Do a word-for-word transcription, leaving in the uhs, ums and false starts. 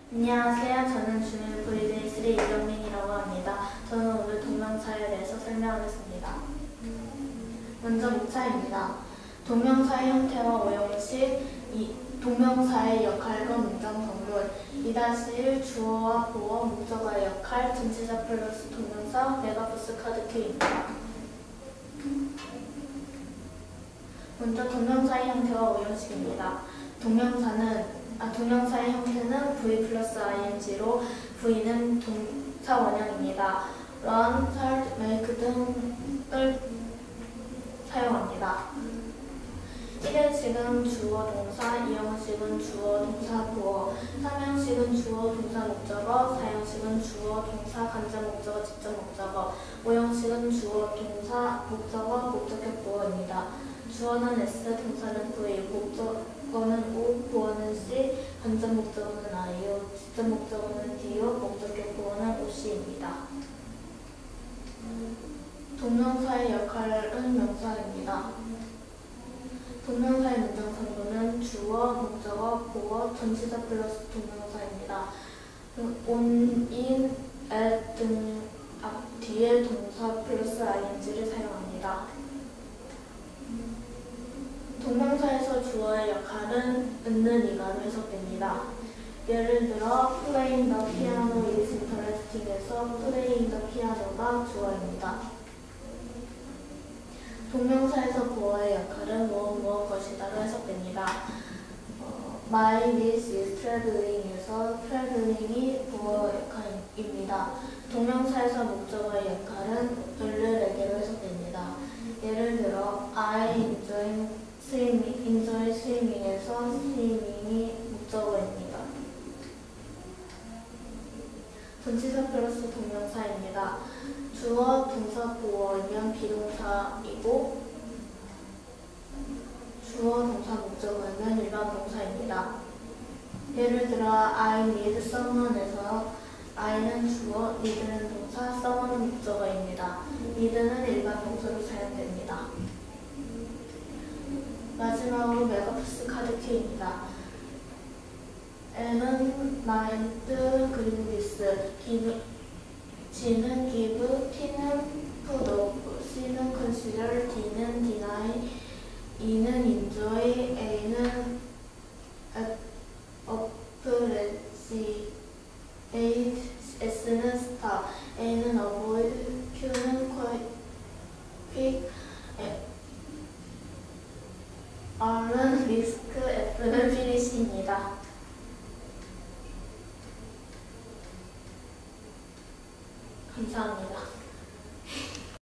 안녕하세요. 저는 주민 브이데이쓰리 이정민이라고 합니다. 저는 오늘 동명사에 대해서 설명하겠습니다. 먼저 문자입니다. 동명사의 형태와 오형식, 이 동명사의 역할과 문장 성분, 이 일 주어와 보어, 목적어의 역할, 전치사 플러스 동명사, 메가버스 카드큐입니다. 먼저 동명사의 형태와 오형식입니다. 동명사는 아, 동명사의 형태는 V 플러스 ing로 V는 동사 원형입니다. run, start, make 등을 사용합니다. 일 형식은 주어 동사, 이 형식은 주어 동사 보어, 삼 형식은 주어 동사 목적어, 사 형식은 주어 동사 간접 목적어 직접 목적어, 오 형식은 주어 동사 목적어 목적격 보어입니다. 주어는 S, 동사는 V, 목적어는 O, 보어는 C, 간접 목적어는 I요, 직접 목적어는 D요, 목적격 보어는 오씨입니다. 동명사의 역할은 명사입니다. 동명사의 문장 성분은 주어, 목적어, 보어, 전치사 플러스 동명사입니다. on, in, at 등 앞, 뒤에 동사 플러스 ing를 사용합니다. 동명사에서 주어의 역할은 있는 이가로 해석됩니다. 예를 들어 playing the piano is interesting에서 playing the piano가 주어입니다. 동명사에서 보어의 역할은 무엇 무엇 것이다로 해석됩니다. 어, My niece is traveling에서 traveling이 보어 역할입니다. 동명사에서 목적어의 역할은 을을에게로 해석됩니다. 예를 들어 I enjoy swimming, enjoy swimming에서 swimming이 목적어입니다. 전치사 플러스 동명사입니다. 주어, 동사, 보어이면 비동사이고 주어, 동사, 목적어이면 일반 동사입니다. 예를 들어 I need someone에서 I는 주어, need는 동사, someone은 목적어입니다. need는 일반 동사로 사용됩니다. 마지막으로 메가버스 카드큐입니다. N은 mind 그리고 this, give, G는 give, T는 put off, C는 consider, D는 deny, E는 enjoy, A는 appreciate, S는 stop, A는 avoid, Q는 quick, R는 risk, F는 finish입니다. 감사합니다.